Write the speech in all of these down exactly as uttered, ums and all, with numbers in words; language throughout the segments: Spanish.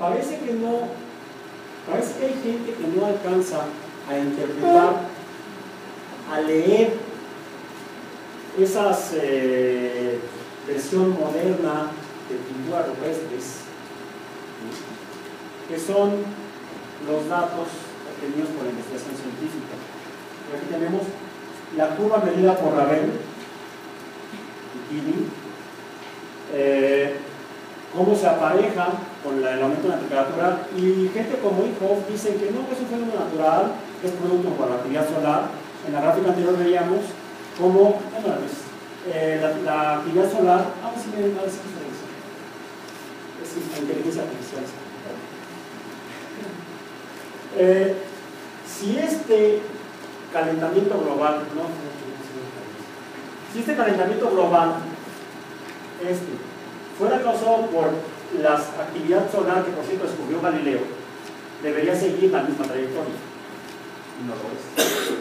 parece que no, parece que hay gente que no alcanza a interpretar, a leer esas eh, versión moderna de pinturas rupestres, que son los datos obtenidos por la investigación científica. Y aquí tenemos la curva medida por Ravel y Keeling, eh, cómo se apareja con la, el aumento de la temperatura, y gente como Eichhoff dicen que no, que es un fenómeno natural, que es producto por la actividad solar. En la gráfica anterior veíamos cómo, bueno, pues, eh, la, la actividad solar, vamos a ver, a ver si es inteligencia artificial. Eh, si este calentamiento global, no, si este calentamiento global, este, fuera causado por la actividad solar que por cierto descubrió Galileo, debería seguir la misma trayectoria. Y no lo es.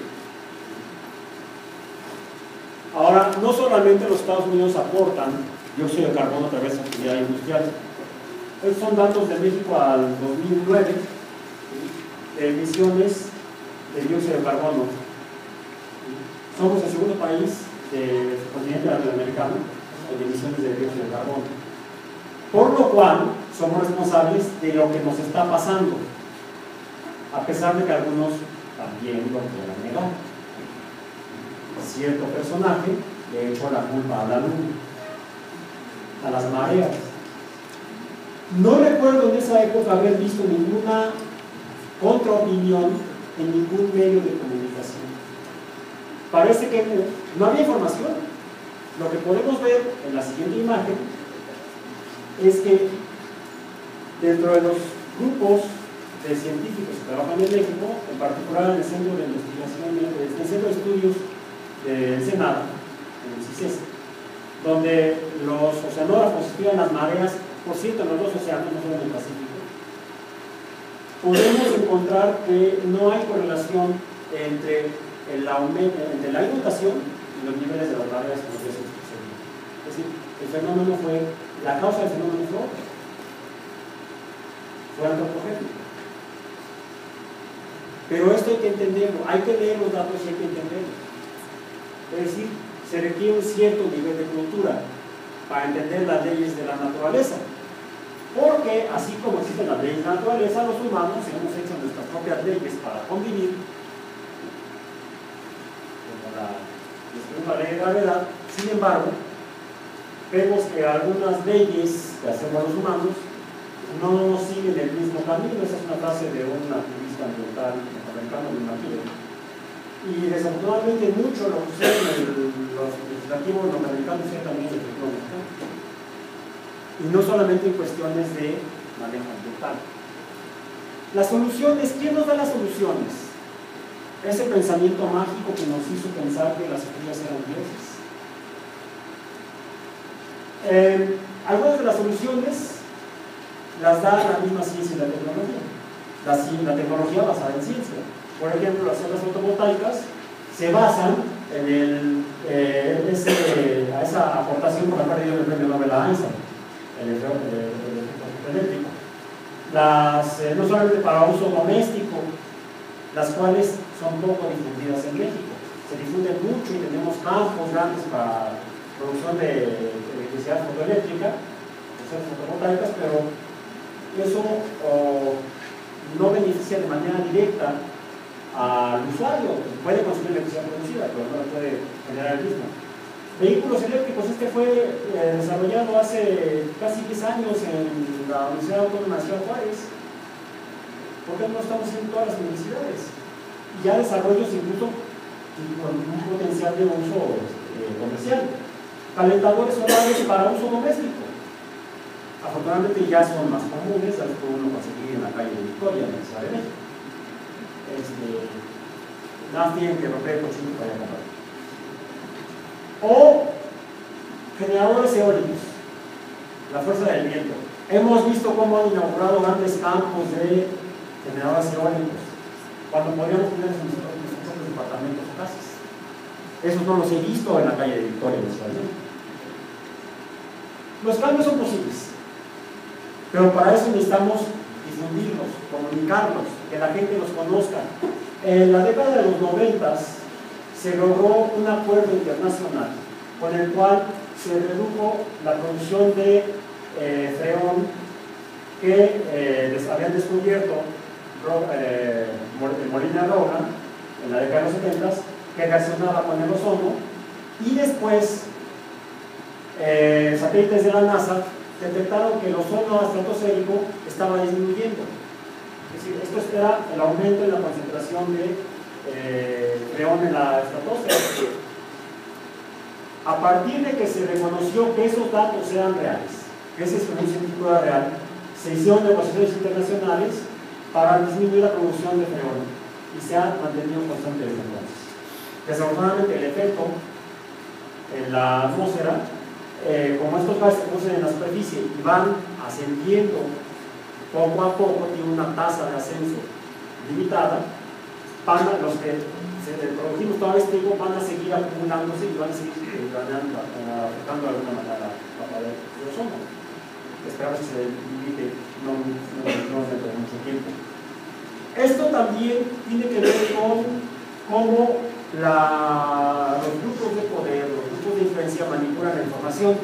Ahora, no solamente los Estados Unidos aportan dióxido de carbono a través de actividad industrial. Estos son datos de México al dos mil nueve, de emisiones de dióxido de carbono. Somos el segundo país del continente latinoamericano en emisiones de dióxido de carbono. Por lo cual, somos responsables de lo que nos está pasando, a pesar de que algunos también lo quieran negar. Cierto personaje le echó la culpa a la luna, a las mareas. No recuerdo en esa época haber visto ninguna contraopinión en ningún medio de comunicación. Parece que no había información. Lo que podemos ver en la siguiente imagen es que dentro de los grupos de científicos que trabajan en México, en particular en el Centro de Investigación, en el Centro de Estudios del Senado, en el CICES, donde los oceanógrafos estudian las mareas, por cierto, en los dos océanos, no solo en el Pacífico, podemos encontrar que no hay correlación entre, el aumento, entre la inundación y los niveles de las mareas que nos sucedido. Es decir, el fenómeno fue, la causa del fenómeno fue otra, fue antropogénico. Pero esto hay que entenderlo, hay que leer los datos y hay que entenderlo. Es decir, se requiere un cierto nivel de cultura para entender las leyes de la naturaleza. Porque, así como existen las leyes de la naturaleza, los humanos hemos hecho nuestras propias leyes para convivir, como la segunda ley de gravedad. Sin embargo, vemos que algunas leyes que hacemos los humanos no siguen el mismo camino. Esa es una frase de un activista ambiental norteamericano, de Martínez. Y desafortunadamente mucho lo que sucede en los legislativos norteamericanos es también el efecto mexicano. Y no solamente en cuestiones de manejo ambiental. Las soluciones, ¿quién nos da las soluciones? Ese pensamiento mágico que nos hizo pensar que las estrellas eran dioses. Eh, algunas de las soluciones las da la misma ciencia y la tecnología. La, la tecnología basada en ciencia. Por ejemplo, las celdas fotovoltaicas se basan en el, eh, ese, esa aportación por la parte del premio Nobel a Einstein, el efecto eléctrico. Las, eh, no solamente para uso doméstico, las cuales son poco difundidas en México. Se difunden mucho y tenemos campos grandes para producción de electricidad fotoeléctrica, celdas fotovoltaicas, pero eso oh, no beneficia de manera directa al usuario. Puede consumir electricidad producida, pero no la puede generar el mismo. Vehículos eléctricos, este fue eh, desarrollado hace casi diez años en la Universidad Autónoma de Ciudad Juárez. ¿Por qué no estamos en todas las universidades? Y ya desarrollos incluso con un potencial de uso eh, comercial. Calentadores solares para uso doméstico. Afortunadamente ya son más comunes, a los que uno conseguir en la calle de Victoria, en la Ciudad de México. Este, nada tienen que romper el cochino para comprar. O generadores eólicos, la fuerza del viento. Hemos visto cómo han inaugurado grandes campos de generadores eólicos, cuando podríamos tener en nuestros propios departamentos o casas. Esos no los he visto en la calle de Victoria, en la Ciudad de México. Los cambios son posibles, pero para eso necesitamos comunicarlos, que la gente los conozca. En la década de los noventas se logró un acuerdo internacional con el cual se redujo la producción de eh, freón que eh, les habían descubierto eh, Molina Roja en la década de los setentas, que reaccionaba con el ozono, y después eh, satélites de la NASA detectaron que el ozono estratosférico estaba disminuyendo. Es decir, esto era el aumento en la concentración de eh, freón en la estratosfera. A partir de que se reconoció que esos datos eran reales, que ese experimento científico era real, se hicieron negociaciones internacionales para disminuir la producción de freón y se ha mantenido constante desde entonces. Desafortunadamente, el efecto en la atmósfera, eh, como estos gases se producen en la superficie y van ascendiendo poco a poco, tiene una tasa de ascenso limitada, van a, los que se produjimos todo este tiempo van a seguir acumulándose y van a seguir ganando, afectando de alguna manera la capa de ozono. Esperamos que se limite no, no, no dentro de mucho tiempo. Esto también tiene que ver con cómo la, los grupos de poder, los grupos de influencia manipulan la información.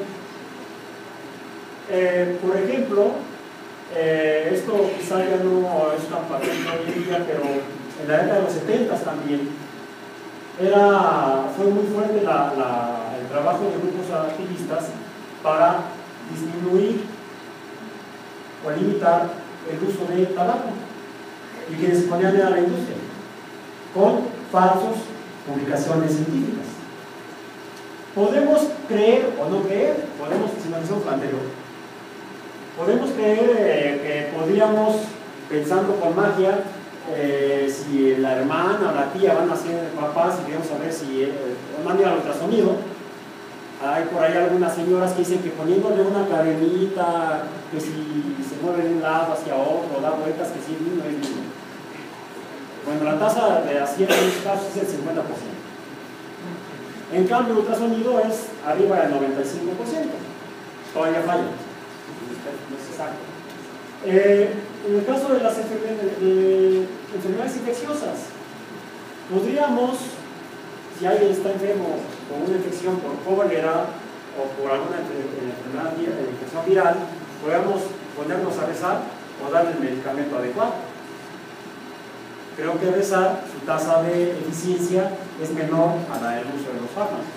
Eh, por ejemplo, eh, esto quizá ya no es tan patente hoy en día, pero en la década de los setentas también era, fue muy fuerte la, la, el trabajo de grupos activistas para disminuir o limitar el uso de tabaco, y quienes se ponían a la industria con falsas publicaciones científicas. Podemos creer o no creer, podemos, si analizamos lo anterior, podemos creer eh, que podríamos, pensando con magia, eh, si la hermana o la tía van a ser papás y queremos saber si eh, mandan al ultrasonido. Hay por ahí algunas señoras que dicen que poniéndole una cadenita, que si se mueve de un lado hacia otro, da vueltas, que si el niño es niño. Bueno, la tasa de acierto en estos casos es el cincuenta por ciento. En cambio, el ultrasonido es arriba del noventa y cinco por ciento. Todavía falla. No es exacto. Eh, en el caso de las enfermedades, de enfermedades infecciosas, podríamos, si alguien está enfermo con una infección por cólera o por alguna enfermedad de infección viral, podemos ponernos a rezar o darle el medicamento adecuado. Creo que rezar, su tasa de eficiencia es menor a la del uso de los fármacos.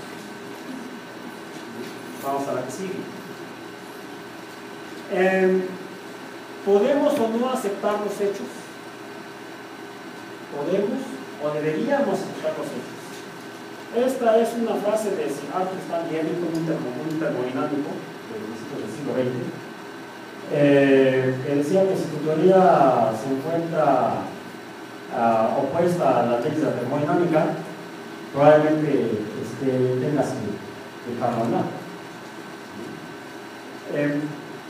Vamos a la que sigue. Eh, ¿Podemos o no aceptar los hechos? ¿Podemos o deberíamos aceptar los hechos? Esta es una frase de Sir Arthur Stanley Eddington, un, termo, un termodinámico del siglo veinte, eh, que decía que si tu teoría se encuentra uh, opuesta a las leyes de la termodinámica, probablemente este, tengas que dejarlo hablar. Eh,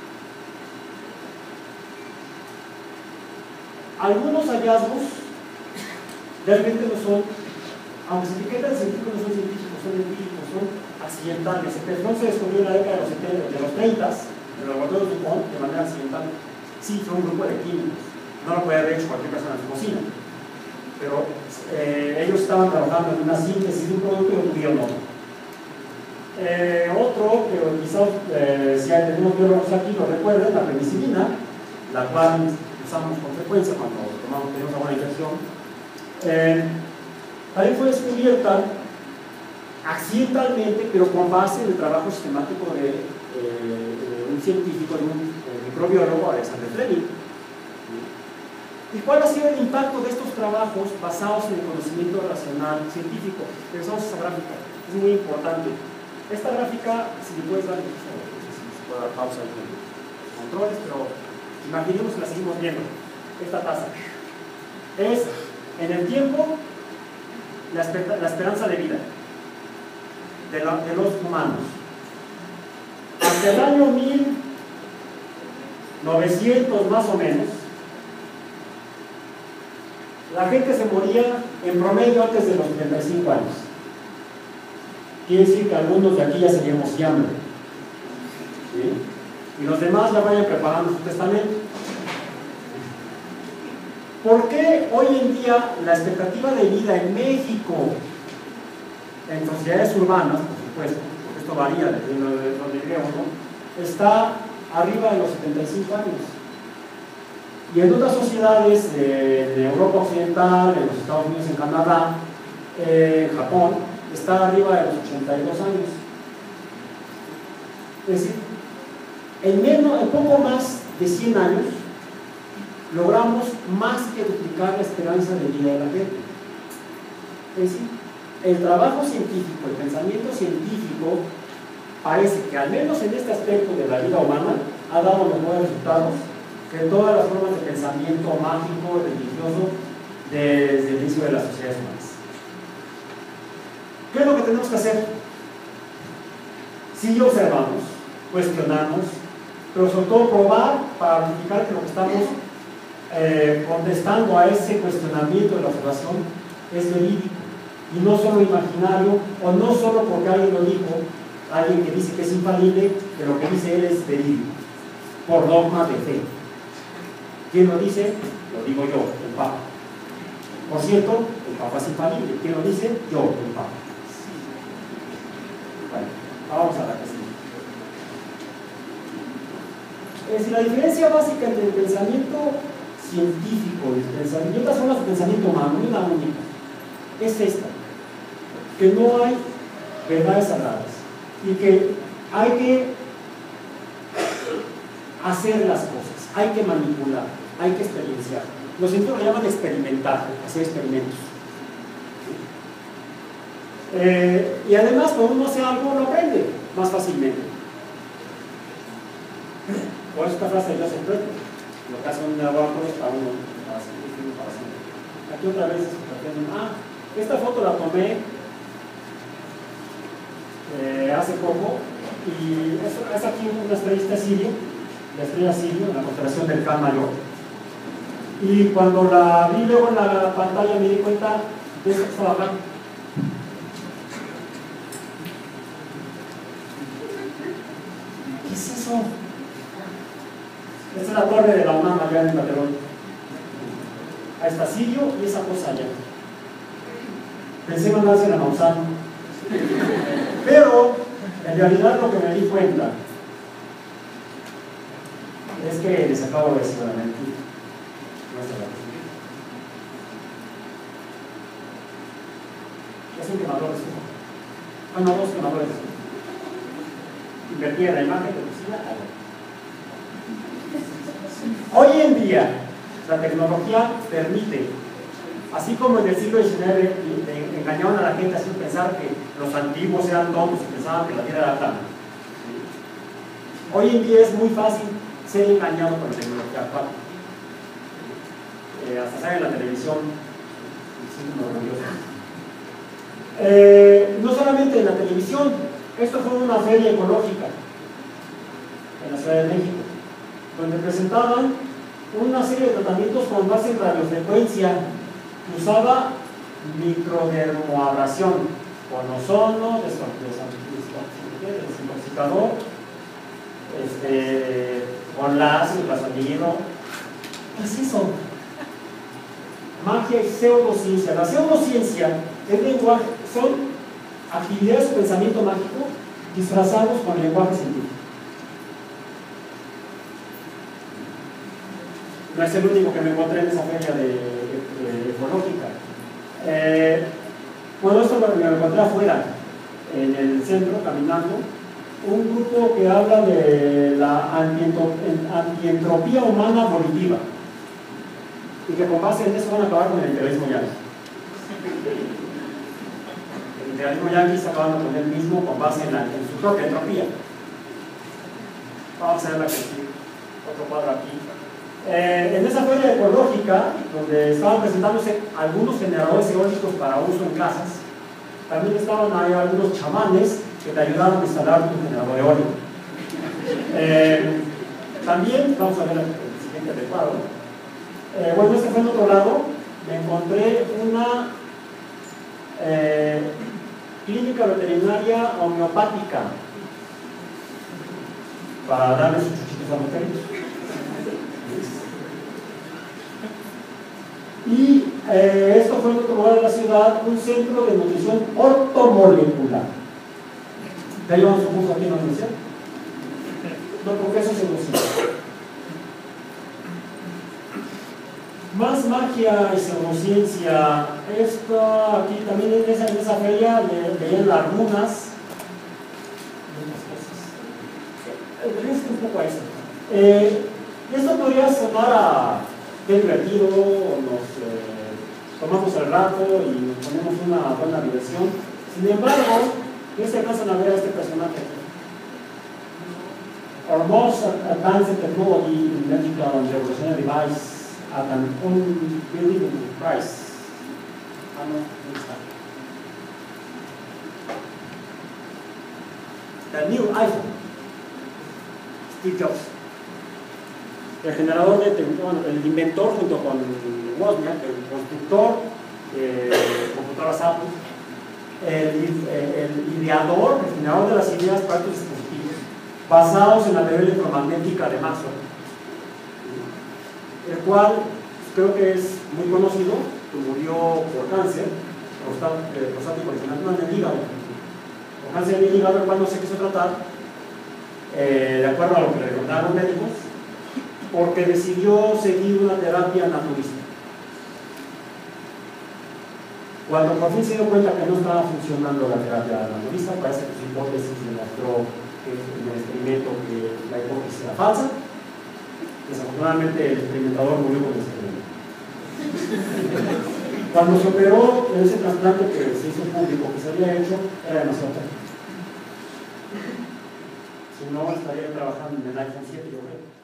algunos hallazgos realmente no son, aunque se etiquetan científicos, no son científicos, son empíricos, son accidentales. El petróleo se descubrió en la década de los, setenta, de los treinta en los laboratorios de DuPont de manera accidental. Sí, fue un grupo de químicos, no lo puede haber hecho cualquier persona en su cocina, pero eh, ellos estaban trabajando en una síntesis de un producto y lo tuvieron otro. Eh, otro, que quizás eh, si tenemos biólogos aquí lo recuerden, la penicilina, la cual usamos con frecuencia cuando tomamos, tenemos alguna infección. Eh, también fue descubierta accidentalmente, pero con base en el trabajo sistemático de, eh, de un científico, de un eh, microbiólogo, Alexander Fleming. ¿Y cuál ha sido el impacto de estos trabajos basados en el conocimiento racional científico? Pensamos esa gráfica, es muy importante. Esta gráfica, si le puedes dar, no sé si se puede dar pausa ahí con los controles, pero imaginemos que la seguimos viendo. Esta tasa es en el tiempo la, la esperanza de vida de, la, de los humanos. Hasta el año mil novecientos más o menos, la gente se moría en promedio antes de los treinta y cinco años. Quiere decir que algunos de aquí ya seguimos hambre, ¿sí? Y los demás ya vayan preparando su testamento. ¿Por qué hoy en día la expectativa de vida en México, en sociedades urbanas, por supuesto, porque esto varía desde donde vivimos, ¿no?, está arriba de los setenta y cinco años? Y en otras sociedades de, de Europa Occidental, en los Estados Unidos, en Canadá, eh, en Japón, está arriba de los ochenta y dos años. Es decir, en, menos, en poco más de cien años, logramos más que duplicar la esperanza de vida de la gente. Es decir, el trabajo científico, el pensamiento científico, parece que al menos en este aspecto de la vida humana ha dado mejores resultados que todas las formas de pensamiento mágico, religioso, desde el inicio de las sociedades humanas. ¿Qué es lo que tenemos que hacer? Sí, observamos, cuestionamos, pero sobre todo probar para verificar que lo que estamos eh, contestando a ese cuestionamiento de la observación es verídico y no solo imaginario, o no solo porque alguien lo dijo, alguien que dice que es infalible, que lo que dice él es verídico, por dogma de fe. ¿Quién lo dice? Lo digo yo, el Papa. Por cierto, el Papa es infalible. ¿Quién lo dice? Yo, el Papa. Bueno, vamos a la cuestión. Es decir, la diferencia básica entre el pensamiento científico y el pensamiento, y otras formas de pensamiento humano, una única, es esta: que no hay verdades sagradas y que hay que hacer las cosas, hay que manipular, hay que experienciar. Los científicos lo llaman experimentar, hacer experimentos. Eh, y además, cuando uno hace algo, lo aprende más fácilmente. Por esta frase de Joseph Bretton: lo que hace un laboratorio es para uno, para siempre, para siempre. Aquí otra vez, ah, esta foto la tomé eh, hace poco, y es, es aquí una estrella Sirio, la estrella Sirio, en la constelación del Can Mayor. Y cuando la vi luego en la pantalla me di cuenta de eso que estaba acá. ¿Qué es eso? Esta es la torre de la UNAM allá en Calderón. Ahí está Sirio y esa cosa allá. Pensé mandarse a Maussan. Pero en realidad lo que me di cuenta es que les acabo de decir la mentira. No es la mentira. Es un quemador de estufa. Bueno, dos quemadores de estufa. Invertí en la imagen que pusía algo. Hoy en día la tecnología permite, así como en el siglo diecinueve engañaban a la gente haciendo pensar que los antiguos eran tontos y pensaban que la Tierra era plana. Hoy en día es muy fácil ser engañado por la tecnología actual. Eh, hasta sale en la televisión, eh, no solamente en la televisión. Esto fue una feria ecológica en la Ciudad de México, donde presentaban una serie de tratamientos con base en radiofrecuencia que usaba microdermoabrasión con ozono, desintoxicador, este, con láser, ultrasonido. ¿Qué es eso? Magia y pseudociencia. La pseudociencia es lenguaje, son actividades de pensamiento mágico disfrazados con el lenguaje científico. No es el único que me encontré en esa feria de, de, de ecológica. Eh, bueno, esto lo, lo encontré afuera, en el centro, caminando. Un grupo que habla de la antientropía humana volitiva y que con base en eso van a acabar con el imperialismo yanqui. El imperialismo yanqui está acabando con él mismo con base en, la, en su propia entropía. Vamos a ver la que sigue. Otro cuadro aquí. Eh, en esa feria ecológica, donde estaban presentándose algunos generadores eólicos para uso en casas, también estaban ahí algunos chamanes que te ayudaron a instalar tu generador eólico. Eh, también, vamos a ver el siguiente cuadro. Eh, bueno, este fue en otro lado. Me encontré una eh, clínica veterinaria homeopática para darle sus chuchitos a los perros. Y eh, esto fue en otro lugar de la ciudad, un centro de nutrición ortomolecular. ¿Ya llevamos un curso aquí en la universidad? No, porque eso se nos hizo. Más magia y pseudociencia. Esto aquí también en esa, en esa feria veían las runas. Un poco a esto. Eh, esto podría sonar a qué divertido, nos eh, tomamos el rato y nos ponemos una buena diversión. Sin embargo, ¿qué se alcanzan a ver a este personaje aquí? Our most advanced technology in medical and revolutionary device at an unbelievable price. Ah, no, no está. The new iPhone. Steve Jobs. El generador de, bueno, el inventor junto con Wozniak, el constructor de eh, computadoras Apple, el, el ideador, el generador de las ideas para estos dispositivos, basados en la teoría electromagnética de Maxwell, el cual creo que es muy conocido, que murió por cáncer prostático original en el hígado, por cáncer en el hígado, el cual no se quiso tratar, eh, de acuerdo a lo que le recomendaron los médicos, porque decidió seguir una terapia naturista. Cuando por fin se dio cuenta que no estaba funcionando la terapia naturista, parece que su hipótesis demostró que en el experimento que la hipótesis era falsa. Desafortunadamente el experimentador murió con el experimento. Cuando se operó, ese trasplante que se hizo público, que se había hecho, era demasiado tarde. Si no, estaría trabajando en el iPhone siete, yo creo.